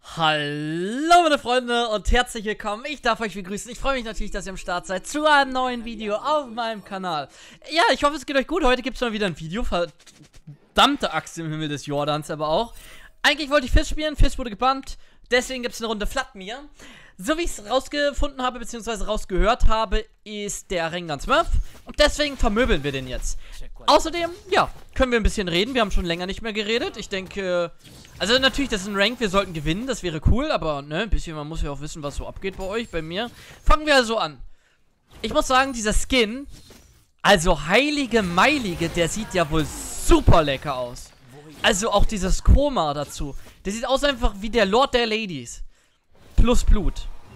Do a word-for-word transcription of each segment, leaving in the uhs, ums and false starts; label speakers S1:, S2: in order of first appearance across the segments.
S1: Hallo meine Freunde und herzlich willkommen. Ich darf euch begrüßen. Ich freue mich natürlich, dass ihr am Start seid zu einem neuen Video auf meinem Kanal. Ja, ich hoffe, es geht euch gut. Heute gibt es mal wieder ein Video. Verdammte Axt im Himmel des Jordans aber auch. Eigentlich wollte ich Fist spielen. Fist wurde gebannt. Deswegen gibt es eine Runde Vladimir. So wie ich es rausgefunden habe, beziehungsweise rausgehört habe, ist der Rengar Smurf. Und deswegen vermöbeln wir den jetzt. Außerdem, ja, können wir ein bisschen reden. Wir haben schon länger nicht mehr geredet. Ich denke, also natürlich, das ist ein Rank, wir sollten gewinnen. Das wäre cool, aber ne, ein bisschen, man muss ja auch wissen, was so abgeht bei euch, bei mir. Fangen wir also an. Ich muss sagen, dieser Skin, also heilige Meilige, der sieht ja wohl super lecker aus. Also auch dieses Koma dazu. Der sieht aus einfach wie der Lord der Ladies. Plus Blut.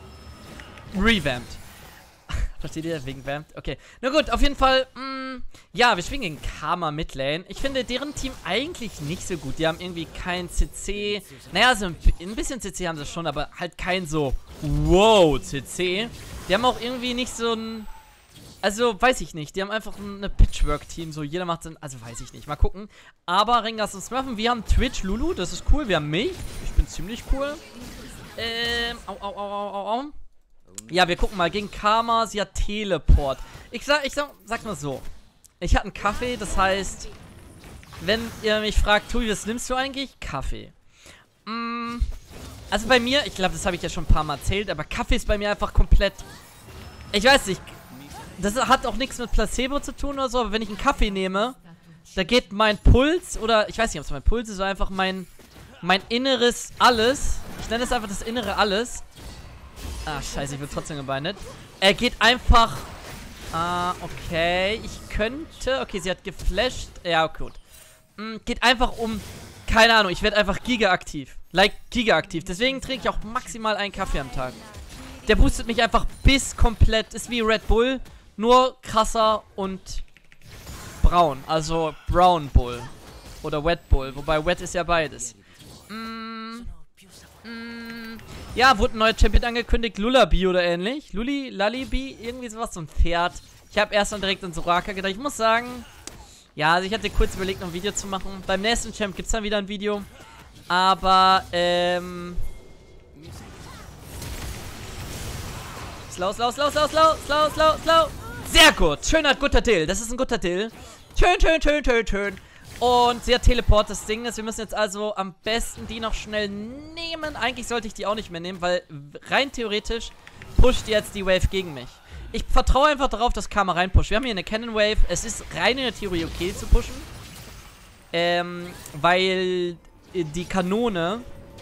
S1: Revamped. Versteht ihr? Wegen Vamped? Okay. Na gut, auf jeden Fall, mh, ja, wir spielen gegen Karma Midlane. Ich finde deren Team eigentlich nicht so gut. Die haben irgendwie kein C C. Naja, so ein, ein bisschen C C haben sie schon, aber halt kein so wow C C. Die haben auch irgendwie nicht so ein, also weiß ich nicht. Die haben einfach eine Pitchwork-Team. So, jeder macht so, also weiß ich nicht. Mal gucken. Aber Rengar und Smurfen, wir haben Twitch, Lulu, das ist cool. Wir haben mich. Ich bin ziemlich cool. Ähm, au, au, au, au, au, au. Ja, wir gucken mal. Gegen Karma, sie hat Teleport. Ich sag, ich sag, sag mal so. Ich hatte einen Kaffee, das heißt, wenn ihr mich fragt, Tui, was nimmst du eigentlich? Kaffee. Mm, also bei mir, ich glaube, das habe ich ja schon ein paar Mal erzählt, aber Kaffee ist bei mir einfach komplett, ich weiß nicht, das hat auch nichts mit Placebo zu tun oder so, aber wenn ich einen Kaffee nehme, da geht mein Puls, oder ich weiß nicht, ob es mein Puls ist, oder einfach mein, mein inneres Alles, ich nenne es einfach das innere Alles. Ah, scheiße, ich bin trotzdem gebeindet. Er geht einfach... Ah, okay. Ich könnte... Okay, sie hat geflasht. Ja, gut. Mm, geht einfach um... Keine Ahnung, ich werde einfach giga-aktiv. Like, giga-aktiv. Deswegen trinke ich auch maximal einen Kaffee am Tag. Der boostet mich einfach bis komplett. Ist wie Red Bull, nur krasser und braun. Also Brown Bull. Oder Wet Bull. Wobei Wet ist ja beides. Mm, mm. Ja, wurde ein neuer Champion angekündigt, Lullaby oder ähnlich. Luli, Lullaby, irgendwie sowas, so ein Pferd. Ich habe erst dann direkt an Soraka gedacht. Ich muss sagen, ja, also ich hatte kurz überlegt, noch ein Video zu machen. Beim nächsten Champ gibt es dann wieder ein Video. Aber, ähm... Slow, slow, slow, slow, slow, slow, slow, slow. Sehr gut, schöner, guter Dill. Das ist ein guter Dill. Schön, schön, schön, schön, schön. Und sie hat Teleport, das Ding ist, wir müssen jetzt also am besten die noch schnell nehmen. Eigentlich sollte ich die auch nicht mehr nehmen, weil rein theoretisch pusht jetzt die Wave gegen mich. Ich vertraue einfach darauf, dass Karma reinpusht. Wir haben hier eine Cannon Wave. Es ist rein in der Theorie okay zu pushen. Ähm, weil die Kanone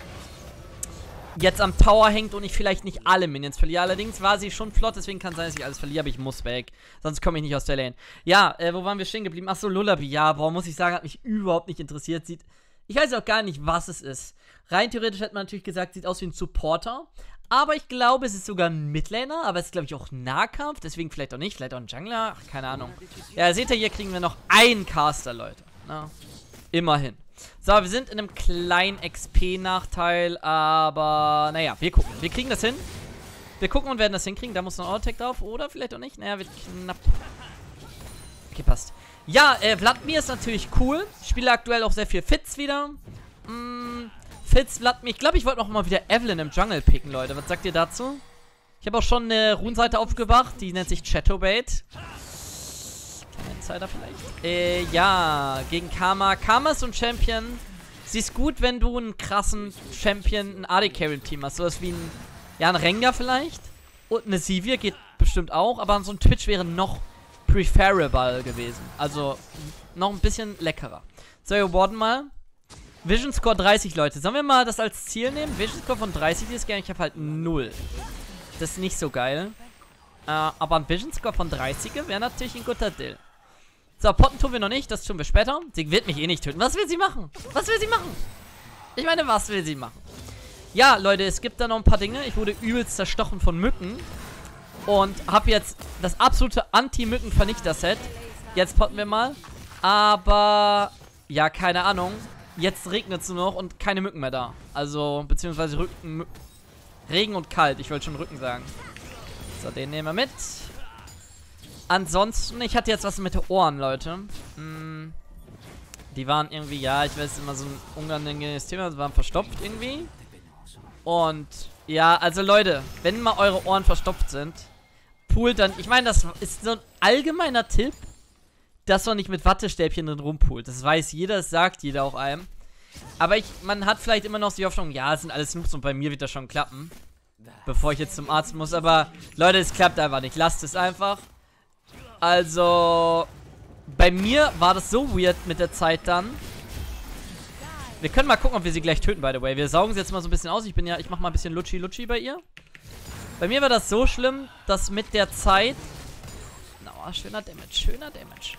S1: jetzt am Tower hängt und ich vielleicht nicht alle Minions verliere. Allerdings war sie schon flott, deswegen kann es sein, dass ich alles verliere, aber ich muss weg. Sonst komme ich nicht aus der Lane. Ja, äh, wo waren wir stehen geblieben? Achso, Lullaby. Ja, boah, muss ich sagen, hat mich überhaupt nicht interessiert. Sieht, ich weiß auch gar nicht, was es ist. Rein theoretisch hätte man natürlich gesagt, sieht aus wie ein Supporter. Aber ich glaube, es ist sogar ein Midlaner, aber es ist, glaube ich, auch Nahkampf. Deswegen vielleicht auch nicht, vielleicht auch ein Jungler. Ach, keine Ahnung. Ja, seht ihr, hier kriegen wir noch einen Caster, Leute. Na, immerhin. So, wir sind in einem kleinen X P-Nachteil, aber naja, wir gucken. Wir kriegen das hin. Wir gucken und werden das hinkriegen. Da muss noch ein Auto-Tag drauf. Oder vielleicht auch nicht. Naja, wird knapp. Okay, passt. Ja, äh, Vladimir ist natürlich cool. Ich spiele aktuell auch sehr viel Fitz wieder. Mm, Fitz, Vladimir. Ich glaube, ich wollte noch mal wieder Evelyn im Jungle picken, Leute. Was sagt ihr dazu? Ich habe auch schon eine Runenseite aufgebracht. Die nennt sich Chatobait. Insider vielleicht. Äh, ja, gegen Karma. Karma ist so ein Champion. Sie ist gut, wenn du einen krassen Champion, ein A D-Carry im Team hast. So was wie ein, ja, ein Rengar vielleicht. Und eine Sivir geht bestimmt auch. Aber so ein Twitch wäre noch preferable gewesen. Also, noch ein bisschen leckerer. So, wir warten mal. Vision Score dreißig, Leute. Sollen wir mal das als Ziel nehmen? Vision Score von dreißig ist gerne. Ich habe halt null. Das ist nicht so geil. Äh, aber ein Vision Score von dreißig wäre natürlich ein guter Deal. So, potten tun wir noch nicht, das tun wir später. Sie wird mich eh nicht töten. Was will sie machen? Was will sie machen? Ich meine, was will sie machen? Ja, Leute, es gibt da noch ein paar Dinge. Ich wurde übelst zerstochen von Mücken. Und habe jetzt das absolute Anti-Mücken-Vernichter-Set. Jetzt potten wir mal. Aber, ja, keine Ahnung. Jetzt regnet es nur noch und keine Mücken mehr da. Also, beziehungsweise Rücken, Regen und kalt. Ich wollte schon Rücken sagen. So, den nehmen wir mit. Ansonsten, ich hatte jetzt was mit den Ohren, Leute. Hm, die waren irgendwie, ja, ich weiß immer so ein unangenehmes Thema, sie waren verstopft irgendwie. Und ja, also Leute, wenn mal eure Ohren verstopft sind, poolt dann, ich meine, das ist so ein allgemeiner Tipp, dass man nicht mit Wattestäbchen drin rumpoolt. Das weiß jeder, das sagt jeder auch einem. Aber ich, man hat vielleicht immer noch die Hoffnung, ja, es sind alles Noobs und bei mir wird das schon klappen. Bevor ich jetzt zum Arzt muss, aber Leute, es klappt einfach nicht. Lasst es einfach. Also, bei mir war das so weird mit der Zeit dann. Wir können mal gucken, ob wir sie gleich töten, by the way. Wir saugen sie jetzt mal so ein bisschen aus. Ich bin ja, ich mach mal ein bisschen Lutschi-Lutschi bei ihr. Bei mir war das so schlimm, dass mit der Zeit... Oh, schöner Damage, schöner Damage.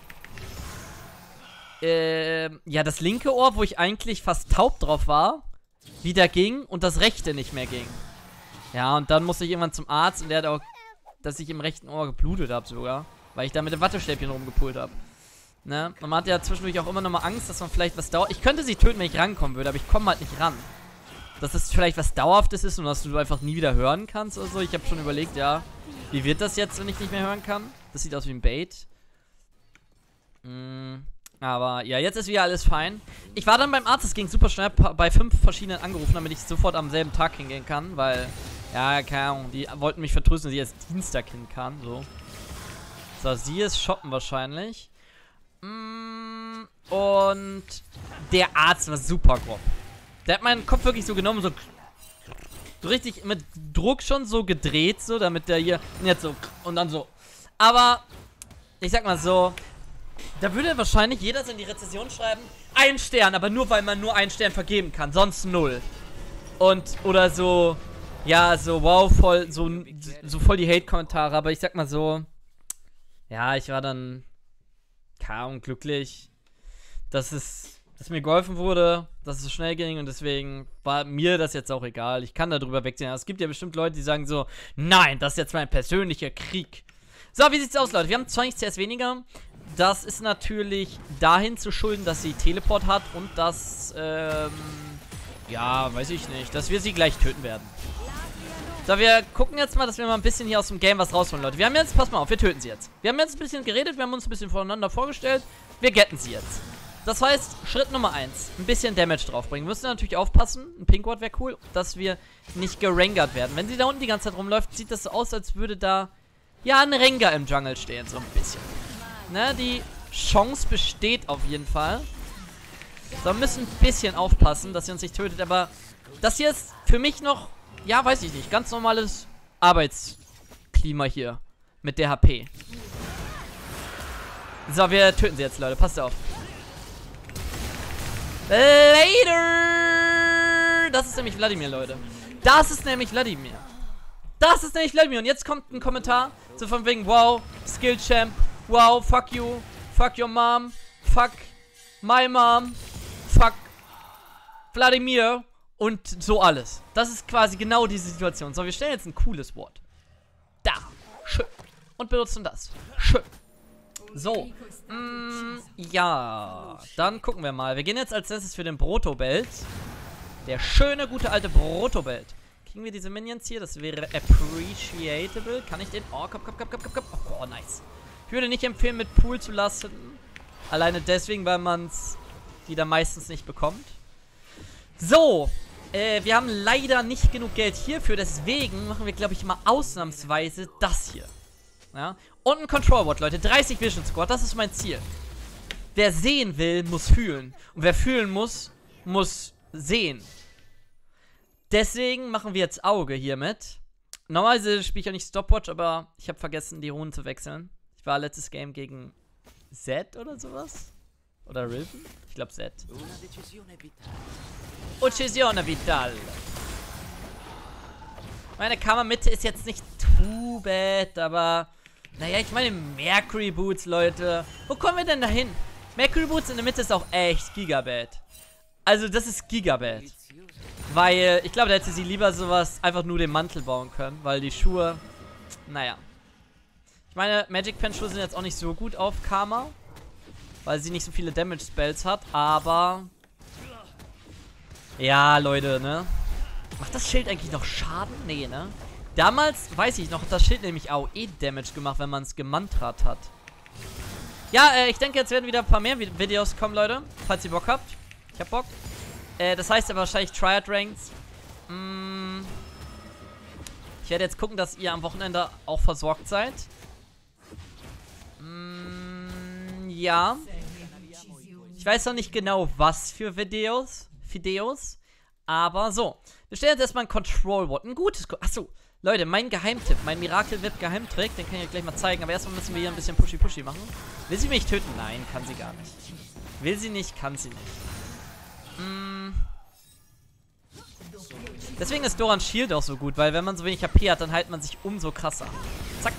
S1: Ähm, ja, das linke Ohr, wo ich eigentlich fast taub drauf war, wieder ging und das rechte nicht mehr ging. Ja, und dann musste ich irgendwann zum Arzt und der hat auch, dass ich im rechten Ohr geblutet habe sogar, weil ich da mit dem Wattestäbchen rumgepult habe. Ne? Und man hat ja zwischendurch auch immer noch mal Angst, dass man vielleicht was dauert. Ich könnte sie töten, wenn ich rankommen würde, aber ich komme halt nicht ran. Dass es vielleicht was Dauerhaftes ist und dass du einfach nie wieder hören kannst oder so. Ich habe schon überlegt, ja, wie wird das jetzt, wenn ich nicht mehr hören kann? Das sieht aus wie ein Bait. Mm, aber ja, jetzt ist wieder alles fein. Ich war dann beim Arzt, es ging super schnell, bei fünf verschiedenen angerufen, damit ich sofort am selben Tag hingehen kann, weil, ja, keine Ahnung, die wollten mich vertrösten, dass ich jetzt Dienstag hin kann, so. So, sie ist shoppen wahrscheinlich. Mm, und der Arzt war super grob. Der hat meinen Kopf wirklich so genommen, so, so richtig mit Druck schon so gedreht, so, damit der hier, und jetzt so, und dann so. Aber, ich sag mal so, da würde wahrscheinlich jeder so in die Rezession schreiben, ein Stern, aber nur weil man nur einen Stern vergeben kann, sonst null. Und, oder so, ja, so, wow, voll, so, so voll die Hate-Kommentare, aber ich sag mal so, ja, ich war dann, keine Ahnung, glücklich, dass es, dass mir geholfen wurde, dass es so schnell ging und deswegen war mir das jetzt auch egal. Ich kann darüber wegsehen. Es gibt ja bestimmt Leute, die sagen so, nein, das ist jetzt mein persönlicher Krieg. So, wie sieht's aus, Leute? Wir haben zwanzig C S weniger. Das ist natürlich dahin zu schulden, dass sie Teleport hat und dass, ähm, ja, weiß ich nicht, dass wir sie gleich töten werden. So, wir gucken jetzt mal, dass wir mal ein bisschen hier aus dem Game was rausholen, Leute. Wir haben jetzt, pass mal auf, wir töten sie jetzt. Wir haben jetzt ein bisschen geredet, wir haben uns ein bisschen voneinander vorgestellt. Wir getten sie jetzt. Das heißt, Schritt Nummer eins, ein bisschen Damage draufbringen. Wir müssen natürlich aufpassen, ein Pinkward wäre cool, dass wir nicht gerangert werden. Wenn sie da unten die ganze Zeit rumläuft, sieht das so aus, als würde da, ja, ein Rengar im Jungle stehen, so ein bisschen. Ne, die Chance besteht auf jeden Fall. So, wir müssen ein bisschen aufpassen, dass sie uns nicht tötet, aber das hier ist für mich noch, ja, weiß ich nicht, ganz normales Arbeitsklima hier mit der H P. So, wir töten sie jetzt, Leute, passt auf. Later! Das ist nämlich Vladimir, Leute. Das ist nämlich Vladimir. Das ist nämlich Vladimir. Und jetzt kommt ein Kommentar, so von wegen, wow, Skill Champ, wow, fuck you, fuck your mom, fuck my mom, fuck Vladimir und so alles. Das ist quasi genau diese Situation. So, wir stellen jetzt ein cooles Wort. Da. Schön. Und benutzen das. Schön. So. Mm, ja. Dann gucken wir mal. Wir gehen jetzt als erstes für den Brotobelt. Der schöne, gute alte Brotobelt. Kriegen wir diese Minions hier? Das wäre appreciable. Kann ich den? Oh, komm, komm, komm, komm, komm, komm. Oh, nice. Ich würde nicht empfehlen, mit Pool zu lassen. Alleine deswegen, weil man es die da meistens nicht bekommt. So. Äh, wir haben leider nicht genug Geld hierfür. Deswegen machen wir, glaube ich, mal ausnahmsweise das hier. Ja. Und ein Control Ward, Leute. dreißig Vision Squad. Das ist mein Ziel. Wer sehen will, muss fühlen. Und wer fühlen muss, muss sehen. Deswegen machen wir jetzt Auge hiermit. Normalerweise spiele ich ja nicht Stopwatch, aber ich habe vergessen, die Runen zu wechseln. Ich war letztes Game gegen Z oder sowas. Oder Riven? Ich glaube Z. Uccisione Vital. Meine Kammermitte ist jetzt nicht too bad, aber... Naja, ich meine Mercury Boots, Leute. Wo kommen wir denn da hin? Mercury Boots in der Mitte ist auch echt gigabad. Also das ist gigabad. Weil, ich glaube, da hätte sie lieber sowas einfach nur den Mantel bauen können. Weil die Schuhe, naja. Ich meine, Magic Pen Schuhe sind jetzt auch nicht so gut auf Karma. Weil sie nicht so viele Damage Spells hat, aber... Ja, Leute, ne? Macht das Schild eigentlich noch Schaden? Nee, ne? Damals, weiß ich noch, hat das Schild nämlich auch eh Damage gemacht, wenn man es gemantrat hat. Ja, äh, ich denke, jetzt werden wieder ein paar mehr Videos kommen, Leute. Falls ihr Bock habt. Ich hab Bock. Äh, das heißt ja wahrscheinlich Triad Ranks. Mm. Ich werde jetzt gucken, dass ihr am Wochenende auch versorgt seid. Mm, ja. Ich weiß noch nicht genau, was für Videos. Videos. Aber so. Wir stellen jetzt erstmal ein Control-Wort. Ein gutes. Achso. Leute, mein Geheimtipp, mein Miracle-Whip-Geheimtrick, den kann ich euch gleich mal zeigen. Aber erstmal müssen wir hier ein bisschen Pushy-Pushy machen. Will sie mich töten? Nein, kann sie gar nicht. Will sie nicht, kann sie nicht. Mm. Deswegen ist Dorans Shield auch so gut, weil wenn man so wenig H P hat, dann heilt man sich umso krasser. Zack.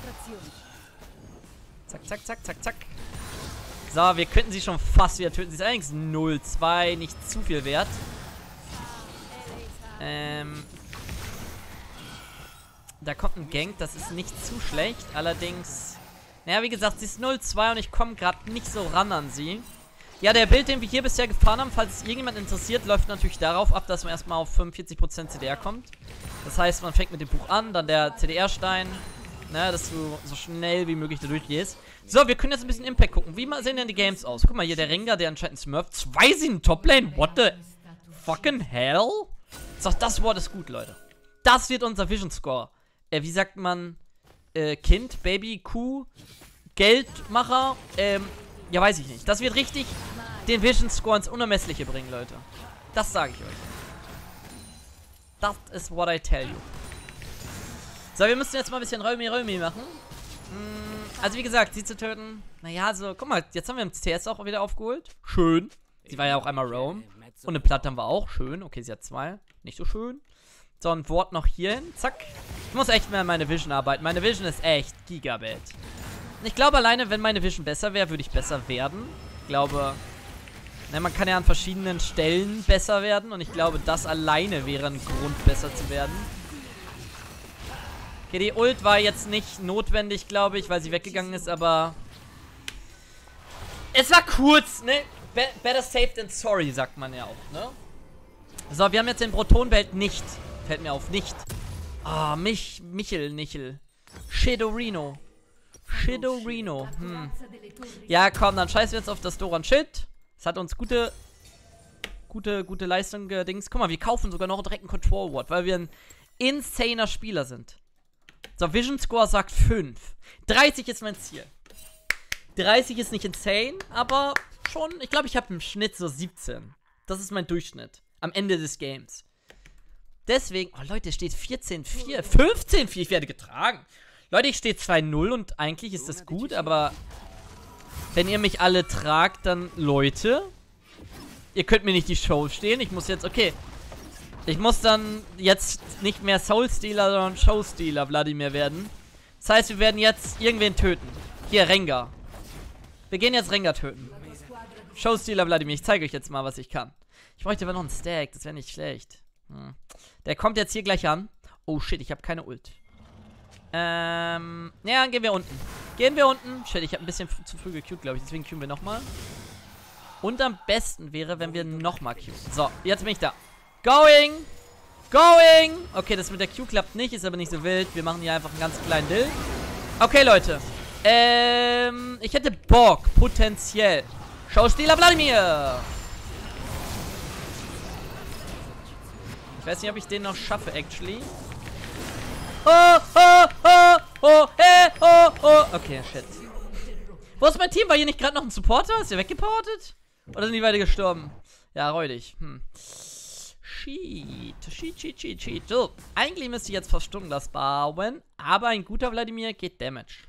S1: Zack, zack, zack, zack, zack. So, wir könnten sie schon fast wieder töten. Sie ist allerdings null Komma zwei, nicht zu viel wert. Ähm... Da kommt ein Gank, das ist nicht zu schlecht. Allerdings, naja, wie gesagt, sie ist null Komma zwei und ich komme gerade nicht so ran an sie. Ja, der Bild, den wir hier bisher gefahren haben, falls es irgendjemand interessiert, läuft natürlich darauf ab, dass man erstmal auf fünfundvierzig Prozent C D R kommt. Das heißt, man fängt mit dem Buch an, dann der C D R-Stein, ne, dass du so schnell wie möglich da durchgehst. So, wir können jetzt ein bisschen Impact gucken. Wie sehen denn die Games aus? Guck mal, hier der Rengar, der anscheinend Smurf. Zwei sind in Toplane? What the fucking hell? So, das Wort ist gut, Leute. Das wird unser Vision Score. Äh, wie sagt man, äh, Kind, Baby, Kuh, Geldmacher, ähm, ja, weiß ich nicht. Das wird richtig den Vision Score ins Unermessliche bringen, Leute. Das sage ich euch. Das is what I tell you. So, wir müssen jetzt mal ein bisschen Römi-Römi machen. Hm, also, wie gesagt, sie zu töten, naja, so, guck mal, jetzt haben wir im C S auch wieder aufgeholt. Schön. Sie war ja auch einmal Roam. Und eine Platte haben wir auch. Schön. Okay, sie hat zwei. Nicht so schön. So, ein Wort noch hier hin. Zack. Ich muss echt mehr an meine Vision arbeiten. Meine Vision ist echt Gigabit. Ich glaube alleine, wenn meine Vision besser wäre, würde ich besser werden. Ich glaube, ne, man kann ja an verschiedenen Stellen besser werden. Und ich glaube, das alleine wäre ein Grund, besser zu werden. Okay, die Ult war jetzt nicht notwendig, glaube ich, weil sie weggegangen ist, aber... Es war kurz, ne? Be better safe than sorry, sagt man ja auch, ne? So, wir haben jetzt den Protonbelt nicht. Fällt mir auf, nicht. Ah, oh, mich, Michel, Nichel. Shadowrino. Shadowrino. Hm. Ja, komm, dann scheißen wir jetzt auf das Doran Schild. Das hat uns gute, gute, gute Leistung gedings. Guck mal, wir kaufen sogar noch direkt ein Control Ward, weil wir ein insaner Spieler sind. So, Vision Score sagt fünf. dreißig ist mein Ziel. dreißig ist nicht insane, aber schon, ich glaube, ich habe im Schnitt so siebzehn. Das ist mein Durchschnitt. Am Ende des Games. Deswegen, oh Leute, es steht vierzehn vier, fünfzehn vier, ich werde getragen. Leute, ich stehe zwei null und eigentlich ist das gut, aber wenn ihr mich alle tragt, dann, Leute, ihr könnt mir nicht die Show stehen. Ich muss jetzt, okay, ich muss dann jetzt nicht mehr Soul-Stealer, sondern Show-Stealer Vladimir werden. Das heißt, wir werden jetzt irgendwen töten. Hier, Rengar. Wir gehen jetzt Rengar töten. Show-Stealer Vladimir, ich zeige euch jetzt mal, was ich kann. Ich bräuchte aber noch einen Stack, das wäre nicht schlecht. Hm. Der kommt jetzt hier gleich an. Oh shit, ich habe keine Ult. Ähm, ja, dann gehen wir unten. Gehen wir unten. Shit, ich habe ein bisschen zu früh gequeued, glaube ich. Deswegen queuen wir nochmal. Und am besten wäre, wenn wir nochmal queuen. So, jetzt bin ich da. Going! Going! Okay, das mit der Q klappt nicht, ist aber nicht so wild. Wir machen hier einfach einen ganz kleinen Dill. Okay, Leute. Ähm, ich hätte Bock, potenziell. Schauspieler Vladimir! Ich weiß nicht, ob ich den noch schaffe, actually. Oh, oh, oh, oh, hey, oh, oh. Okay, shit. Wo ist mein Team? War hier nicht gerade noch ein Supporter? Ist der weggeportet? Oder sind die beide gestorben? Ja, räudig. Hm. Cheat. Cheat, cheat, cheat, cheat. So, eigentlich müsste ich jetzt fast Stundenglas bauen. Aber ein guter Vladimir geht Damage.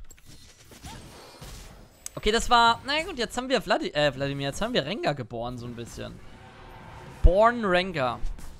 S1: Okay, das war... Na gut, jetzt haben wir Vladi äh, Vladimir. Jetzt haben wir Rengar geboren, so ein bisschen. Born Rengar.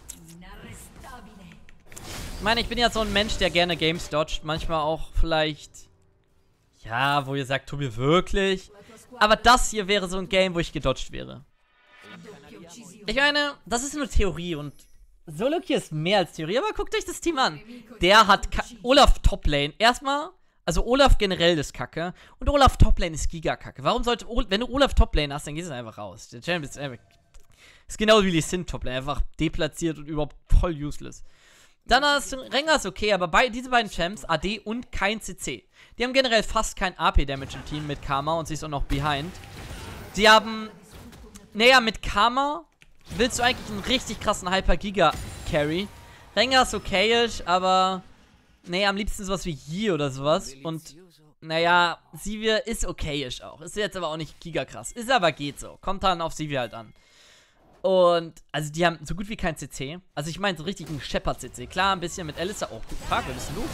S1: Ich meine, ich bin ja so ein Mensch, der gerne Games dodgt. Manchmal auch vielleicht... Ja, wo ihr sagt, tu mir wirklich. Aber das hier wäre so ein Game, wo ich gedodged wäre. Ich meine, das ist nur Theorie und Solo-Queue ist mehr als Theorie. Aber guckt euch das Team an. Der hat Ka Olaf Toplane. Erstmal, also Olaf generell ist Kacke. Und Olaf Toplane ist Giga-Kacke. Warum sollte, o wenn du Olaf Toplane hast, dann gehst du einfach raus. Der Champ ist einfach... Ist genau wie die Sin Toplane. Einfach deplatziert und überhaupt voll useless. Dann hast du Rengar ist okay, aber bei, diese beiden Champs, A D und kein C C, die haben generell fast kein A P-Damage im Team mit Karma und sie ist auch noch behind. Sie haben, naja, mit Karma willst du eigentlich einen richtig krassen Hyper-Giga-Carry, Rengar ist okayisch, aber... Nee, am liebsten sowas wie hier oder sowas. Und, naja, Sivir ist okayisch auch. Ist jetzt aber auch nicht gigakrass. Ist aber geht so. Kommt dann auf Sivir halt an. Und, also die haben so gut wie kein C C. Also ich meine so richtig ein Shepard-C C. Klar, ein bisschen mit Alistar. Oh, fuck, wer bist du?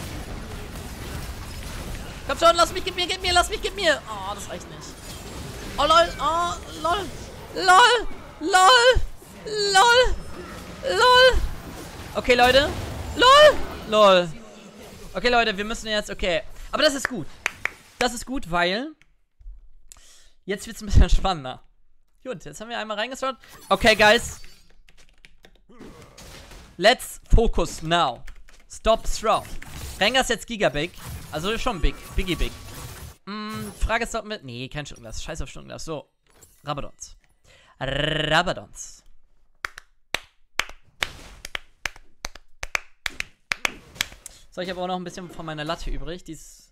S1: Komm schon, lass mich, gib mir, gib mir, lass mich, gib mir. Oh, das reicht nicht. Oh, lol, oh, lol. LOL, lol, lol, lol. Okay, Leute. LOL, lol. Okay, Leute, wir müssen jetzt, okay. Aber das ist gut. Das ist gut, weil jetzt wird es ein bisschen spannender. Gut, jetzt haben wir einmal reingeschaut. Okay, guys. Let's focus now. Stop throw. Rengar ist jetzt Gigabig. Also schon big. Biggie big. Hm, Frage ist doch mit... Nee, kein Stundenglas. Scheiß auf Stundenglas. So. Rabadons. Rabadons. So, ich habe auch noch ein bisschen von meiner Latte übrig. Die ist...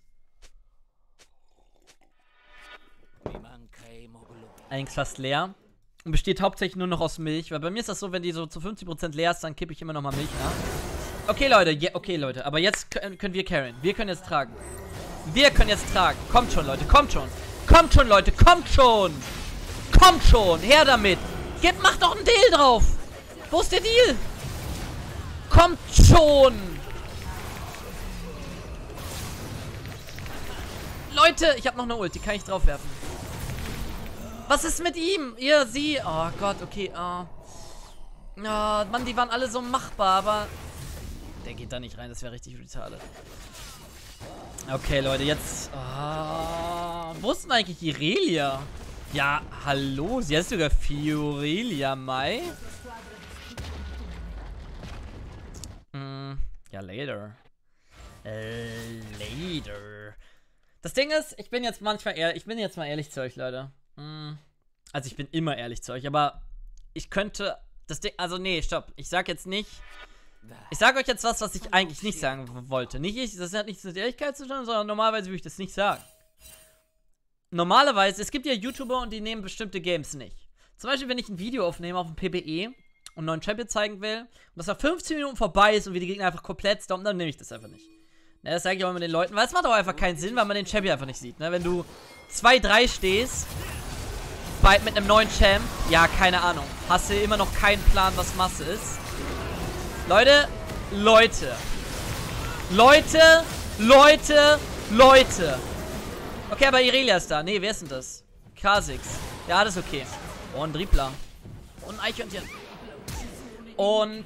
S1: eigentlich fast leer. Und besteht hauptsächlich nur noch aus Milch. Weil bei mir ist das so, wenn die so zu fünfzig Prozent leer ist, dann kippe ich immer noch mal Milch nach. Okay, Leute. Yeah, okay, Leute. Aber jetzt können wir carryen. Wir können jetzt tragen. Wir können jetzt tragen. Kommt schon, Leute. Kommt schon. Kommt schon, Leute. Kommt schon. Kommt schon. Her damit. Jetzt macht doch einen Deal drauf. Wo ist der Deal? Kommt schon. Leute, ich habe noch eine Ult. Die kann ich drauf werfen. Was ist mit ihm? Ihr, sie. Oh Gott, okay. Oh. Oh, Mann, die waren alle so machbar, aber... Der geht da nicht rein. Das wäre richtig brutal. Okay, Leute, jetzt... Oh, wo ist denn eigentlich Irelia? Ja, hallo. Sie heißt sogar Fiorelia Mai. Hm, ja, later. Äh, later. Das Ding ist, ich bin jetzt manchmal ehrlich, ich bin jetzt mal ehrlich zu euch, Leute. Hm, also ich bin immer ehrlich zu euch, aber ich könnte... Das Ding, also nee, stopp. Ich sag jetzt nicht... Ich sage euch jetzt was, was ich eigentlich nicht sagen wollte. Nicht ich, das hat nichts mit Ehrlichkeit zu tun, sondern normalerweise würde ich das nicht sagen. Normalerweise, es gibt ja YouTuber und die nehmen bestimmte Games nicht. Zum Beispiel, wenn ich ein Video aufnehme auf dem P B E und einen neuen Champion zeigen will und das nach fünfzehn Minuten vorbei ist und wir die Gegner einfach komplett stompen, dann nehme ich das einfach nicht. Ne, das sage ich auch immer den Leuten, weil es macht auch einfach keinen Sinn, weil man den Champion einfach nicht sieht. Ne? Wenn du zwei drei stehst bei, mit einem neuen Champ, ja, keine Ahnung, hast du immer noch keinen Plan, was Masse ist. Leute, Leute, Leute, Leute, Leute. Okay, aber Irelia ist da. Nee, wer ist denn das? Kha'Zix. Ja, das ist okay. Oh, ein Dribbler. Und ein Eichhörnchen. Und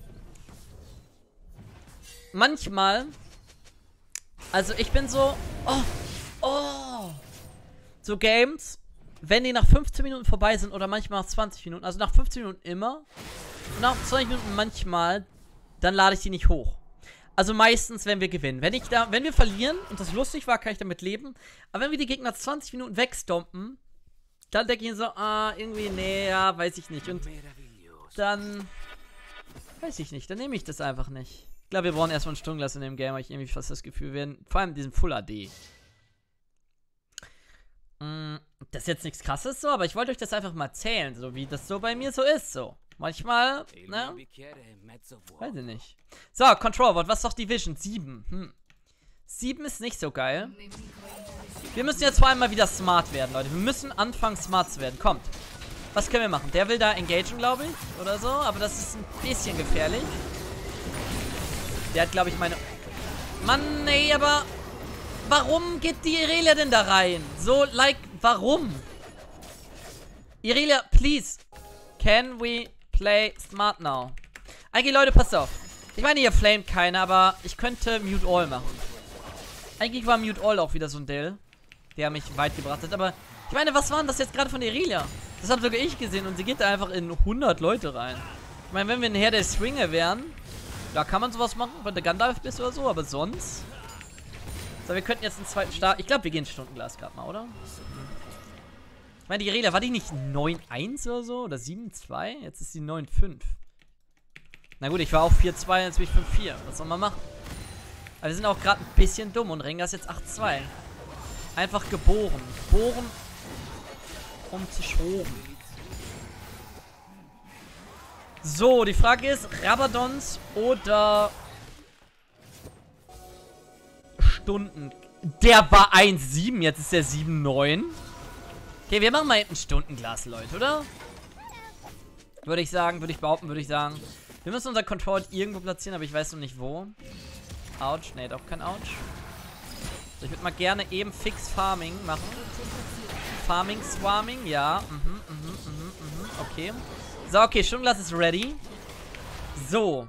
S1: manchmal, also ich bin so, oh, oh, so Games, wenn die nach fünfzehn Minuten vorbei sind oder manchmal nach zwanzig Minuten, also nach fünfzehn Minuten immer, und nach zwanzig Minuten manchmal, dann lade ich die nicht hoch. Also meistens, wenn wir gewinnen. Wenn ich da, wenn wir verlieren und das lustig war, kann ich damit leben. Aber wenn wir die Gegner zwanzig Minuten wegstompen, dann denke ich mir so, ah, irgendwie, nee, ja, weiß ich nicht. Und dann, weiß ich nicht, dann nehme ich das einfach nicht. Ich glaube, wir brauchen erstmal ein Stundenglas in dem Game, weil ich irgendwie fast das Gefühl werden, vor allem diesen Full A D. Mm, das ist jetzt nichts Krasses so, aber ich wollte euch das einfach mal erzählen, so wie das so bei mir so ist, so. Manchmal, ne? Weiß ich nicht. So, Control Wort, was ist doch Division? sieben. Hm. sieben ist nicht so geil. Wir müssen jetzt vor allem mal wieder smart werden, Leute. Wir müssen anfangen, smart zu werden. Kommt. Was können wir machen? Der will da engagen, glaube ich. Oder so. Aber das ist ein bisschen gefährlich. Der hat, glaube ich, meine... Mann, nee, aber... Warum geht die Irelia denn da rein? So, like, warum? Irelia, please. Can we... Play smart now. Eigentlich, Leute, passt auf. Ich meine, hier flamet keiner, aber ich könnte Mute All machen. Eigentlich war Mute All auch wieder so ein Deal, der mich weit gebracht hat. Aber ich meine, was war denn das jetzt gerade von Irelia? Das habe sogar ich gesehen und sie geht da einfach in hundert Leute rein. Ich meine, wenn wir ein Herr der Swinger wären, da kann man sowas machen, wenn du Gandalf bist oder so, aber sonst... So, wir könnten jetzt einen zweiten Start... Ich glaube, wir gehen Stundenglas gerade mal, oder? Ich meine, die Irelia, war die nicht neun eins oder so? Oder sieben zwei? Jetzt ist sie neun fünf. Na gut, ich war auch vier zwei, jetzt bin ich fünf vier. Was soll man machen? Aber wir sind auch gerade ein bisschen dumm und Rengar ist jetzt acht zwei. Einfach geboren. Geboren, um zu schoben. So, die Frage ist, Rabadons oder Stunden. Der war eins Komma sieben, jetzt ist der sieben Komma neun. Okay, wir machen mal ein Stundenglas, Leute, oder? Würde ich sagen, würde ich behaupten, würde ich sagen. Wir müssen unser Control irgendwo platzieren, aber ich weiß noch nicht wo. Autsch, nee, doch kein Autsch. So, ich würde mal gerne eben fix Farming machen. Farming, Swarming, ja. Mhm, mhm, mhm, mhm, okay. So, okay, Stundenglas ist ready. So.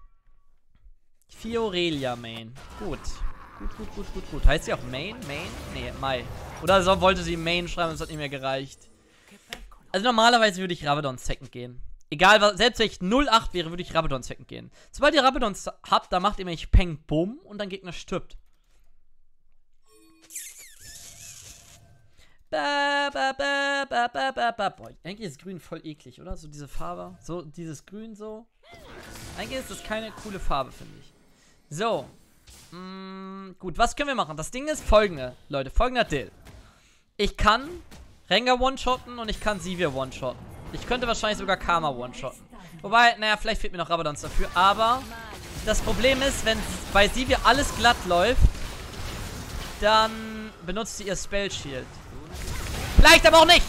S1: Fiorelia Main. Gut. Gut, gut, gut, gut, gut. Heißt sie auch Main? Main? Nee, Mai. Oder so wollte sie Main schreiben, es hat nicht mehr gereicht. Also normalerweise würde ich Rabadon second gehen. Egal, was, selbst wenn ich null acht wäre, würde ich Rabadon second gehen. Sobald ihr Rabadons habt, dann macht ihr nämlich Peng Bumm und dein Gegner stirbt. Ba, ba, ba, ba, ba, ba, ba. Boah, eigentlich ist Grün voll eklig, oder? So diese Farbe. So, dieses Grün so. Eigentlich ist das keine coole Farbe, finde ich. So. Mm, gut, was können wir machen? Das Ding ist folgende, Leute. Folgender Deal. Ich kann Rengar one-shotten und ich kann Sivir one-shotten. Ich könnte wahrscheinlich sogar Karma one-shotten. Wobei, naja, vielleicht fehlt mir noch Rabadons dafür. Aber das Problem ist, wenn bei Sivir alles glatt läuft, dann benutzt sie ihr Spell Shield. Vielleicht aber auch nicht!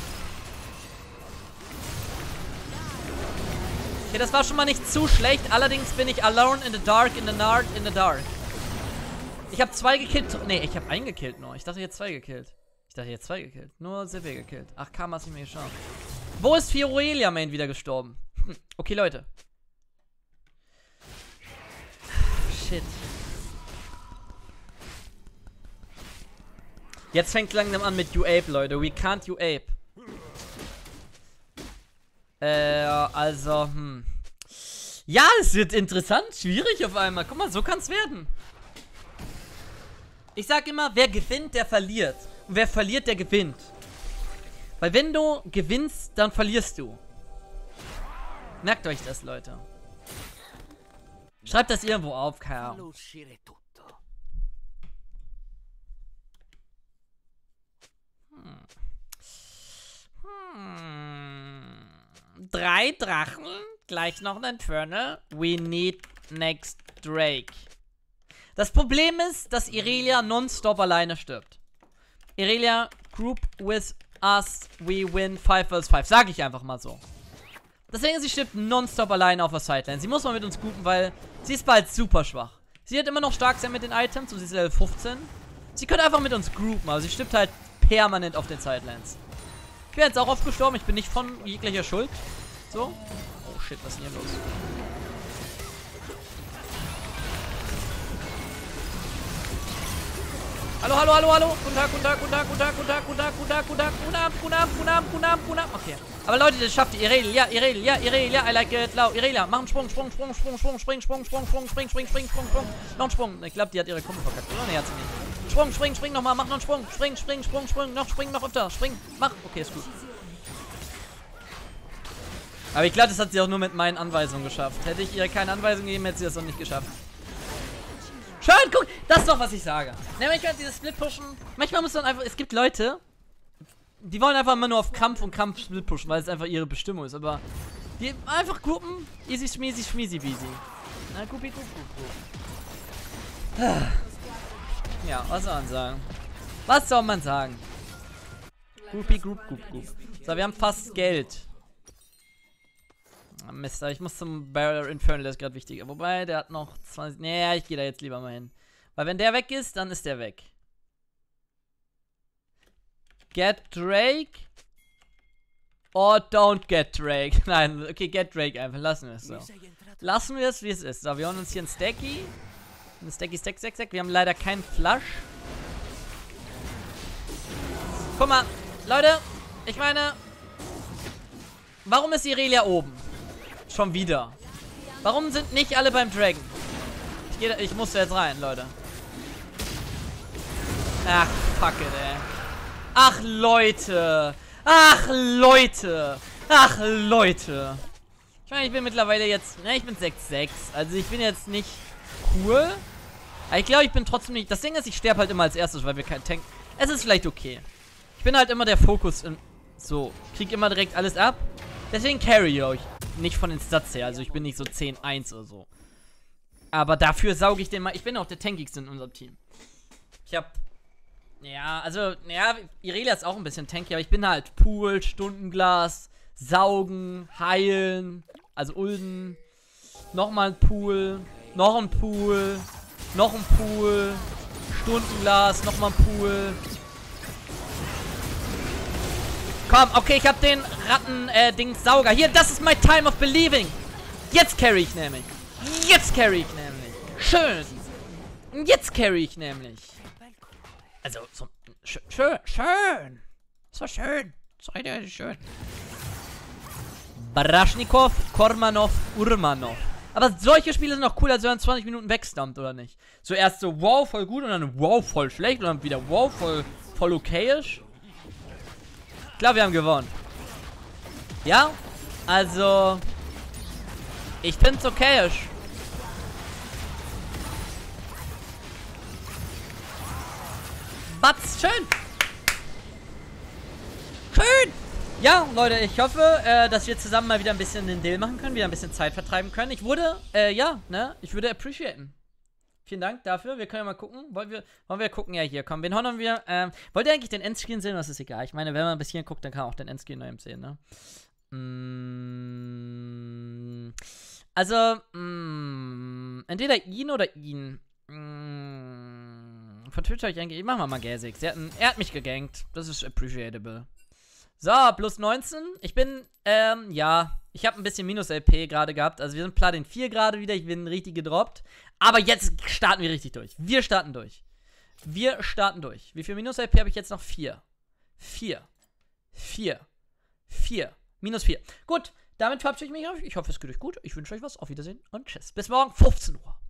S1: Okay, das war schon mal nicht zu schlecht. Allerdings bin ich alone in the dark, in the dark, in the dark. Ich habe zwei gekillt. Nee, ich habe einen gekillt nur. Ich dachte, jetzt zwei gekillt. Ich dachte, jetzt zwei gekillt. Nur Sivir gekillt. Ach, Karma ist nicht mehr geschafft. Wo ist Fiorelia Main wieder gestorben? Hm. Okay, Leute. Shit. Jetzt fängt langsam an mit U-Ape, Leute. We can't U-Ape. Äh, also, hm. Ja, es wird interessant. Schwierig auf einmal. Guck mal, so kann's werden. Ich sag immer, wer gewinnt, der verliert. Und wer verliert, der gewinnt. Weil wenn du gewinnst, dann verlierst du. Merkt euch das, Leute. Schreibt das irgendwo auf, keine Ahnung. Hm. Hm. Drei Drachen, gleich noch ein Infernal. We need next Drake. Das Problem ist, dass Irelia nonstop alleine stirbt. Irelia, group with us, we win five versus five. Sag ich einfach mal so. Deswegen, sie stirbt nonstop alleine auf der Sideline. Sie muss mal mit uns groupen, weil sie ist bald super schwach. Sie wird immer noch stark sein mit den Items und sie ist Level fünfzehn. Sie könnte einfach mit uns groupen, aber sie stirbt halt permanent auf den Sidelines. Ich bin jetzt auch oft gestorben, ich bin nicht von jeglicher Schuld. So. Oh shit, was ist denn hier los? Hallo, hallo, hallo, hallo. Guten Tag, guten Tag, guten Tag, guten Tag, guten Tag, guten Tag, guten Tag, guten Tag, guten Abend, guten Abend, guten Abend, guten Abend, guten Abend. Okay. Aber Leute, das schafft ihr. Irelia, Irelia, Irelia, I like it. Lau, Irelia, mach einen Sprung, Sprung, Sprung, Sprung, Sprung, Spring, Sprung, Sprung, Sprung, Spring, Spring, Spring, Sprung, Sprung. Noch einen Sprung. Ich glaube, die hat ihre Kumpel verkackt. Oder? Nee, hat sie nicht. Sprung, spring, spring nochmal, mach noch einen Sprung. Spring, spring, Sprung, Sprung, noch spring, noch öfter. Spring, mach. Okay, ist gut. Aber ich glaube, das hat sie auch nur mit meinen Anweisungen geschafft. Hätte ich ihr keine Anweisungen gegeben, hätte sie das noch nicht geschafft. Schön, guck, das ist doch, was ich sage. Ne, manchmal dieses Split-Pushen, manchmal muss man einfach, es gibt Leute, die wollen einfach immer nur auf Kampf und Kampf Split-Pushen, weil es einfach ihre Bestimmung ist, aber die einfach gucken, easy, schmeasy, schmeasy, beasy. Na, gupi, gup, gup, gup. Ja, was soll man sagen? Was soll man sagen? Gupi, gup, gup, gup. So, wir haben fast Geld. Mist, ich muss zum Barrier Infernal, der ist gerade wichtiger. Wobei, der hat noch zwanzig. Nee, ich gehe da jetzt lieber mal hin. Weil wenn der weg ist, dann ist der weg. Get Drake. Or don't get Drake. Nein, okay, get Drake einfach. Lassen wir es so. Lassen wir es, wie es ist. So, wir holen uns hier einen Stacky. Ein Stacky, Stack, Stack, Stack. Wir haben leider keinen Flush. Guck mal, Leute, ich meine, warum ist Irelia oben? Schon wieder. Warum sind nicht alle beim Dragon? Ich, geh, ich muss da jetzt rein, Leute. Ach, fuck it, ey. Ach, Leute. Ach, Leute. Ach, Leute. Ich meine, ich bin mittlerweile jetzt... Ne, ich bin sechs sechs. Also, ich bin jetzt nicht cool. Aber ich glaube, ich bin trotzdem nicht... Das Ding ist, ich sterbe halt immer als erstes, weil wir keinen Tank... Es ist vielleicht okay. Ich bin halt immer der Fokus in... So, krieg immer direkt alles ab. Deswegen carry ich euch. nicht von den Stats her. Also ich bin nicht so zehn eins oder so. Aber dafür sauge ich den mal. Ich bin auch der tankigste in unserem Team. Ich hab. Ja, also, ja, Irelia ist auch ein bisschen tanky, aber ich bin halt Pool, Stundenglas, Saugen, Heilen, also Ulden, nochmal ein Pool, noch ein Pool, noch ein Pool, Stundenglas, nochmal ein Pool. Komm, okay, ich hab den Ratten-Dings Sauger. Hier, das ist my time of believing. Jetzt carry ich nämlich. Jetzt carry ich nämlich. Schön. Jetzt carry ich nämlich. Also, so, schön, schön, schön. Das war schön. Das war richtig schön. Baraschnikow, Kormanov, Urmanov. Aber solche Spiele sind auch cool, als wenn man zwanzig Minuten wegstammt, oder nicht? Zuerst so, wow, voll gut und dann wow, voll schlecht und dann wieder wow, voll, voll okayisch. Ich glaube, wir haben gewonnen. Ja? Also, ich find's okayisch. Batz, schön. Schön. Ja, Leute, ich hoffe, äh, dass wir zusammen mal wieder ein bisschen den Deal machen können, wieder ein bisschen Zeit vertreiben können. Ich würde, äh, ja, ne, ich würde appreciaten. Vielen Dank dafür. Wir können ja mal gucken. Wollen wir, wollen wir gucken? Ja, hier, komm, wen haben wir? Ähm, wollt ihr eigentlich den Endscreen sehen? Das ist egal. Ich meine, wenn man bis hierhin guckt, dann kann man auch den Endscreen noch eben sehen, ne? Mm, also, mm, entweder ihn oder ihn. Mm, von Twitch habe ich eigentlich. Machen wir mal Gasix. Er, er hat mich gegankt. Das ist appreciable. So, plus neunzehn. Ich bin, ähm, ja. Ich habe ein bisschen Minus-L P gerade gehabt. Also wir sind Platin vier gerade wieder. Ich bin richtig gedroppt. Aber jetzt starten wir richtig durch. Wir starten durch. Wir starten durch. Wie viel Minus-L P habe ich jetzt noch? vier. vier. vier. vier. Minus vier. Gut, damit verabschiede ich mich. Ich hoffe, es geht euch gut. Ich wünsche euch was. Auf Wiedersehen und tschüss. Bis morgen, fünfzehn Uhr.